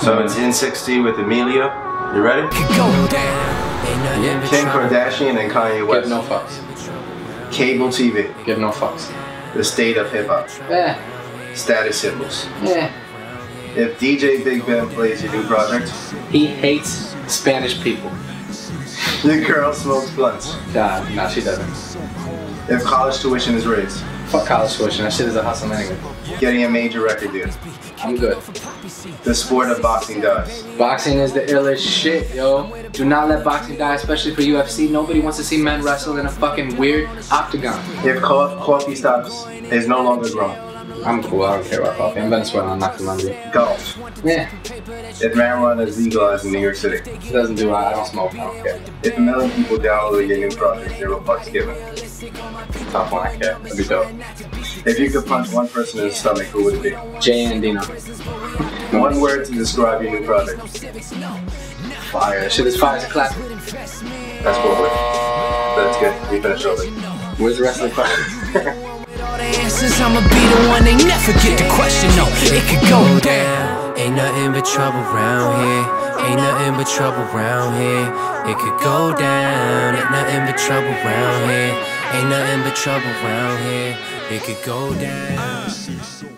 So it's in 60 with Emilio. You ready? Yeah. Kim Kardashian and Kanye West. Give no fucks. Cable TV. Give no fucks. The state of hip hop. Yeah. Status symbols. Yeah. If DJ Big Ben plays your new project. He hates Spanish people. Your girl smokes blunts. Nah, she doesn't. If college tuition is raised. Fuck college tuition, that shit is a hustle anyway. Getting a major record deal. I'm good. The sport of boxing dies. Boxing is the illest shit, yo. Do not let boxing die, especially for UFC. Nobody wants to see men wrestle in a fucking weird octagon. If coffee stops is no longer grown. I'm cool, I don't care about coffee. I'm Venezuelan, I'm not Colombian. Golf. Yeah. If marijuana is legalized in New York City. It doesn't do it, I don't smoke, I don't care. If a million people download your new project, $0 given. Top one, I care. That'd be dope. If you could punch one person in the stomach, who would it be? Jay and Dino. One word to describe your new project. Fire. That shit is fire, it's a classic. That's what we're. That's good. We finished over. Where's the rest of the question? I'ma be the one they never get the question. No, it could go down. Ain't nothing but trouble round here. Ain't nothing but trouble round here. It could go down. Ain't nothing but trouble round here. Ain't nothing but trouble round here. It could go down.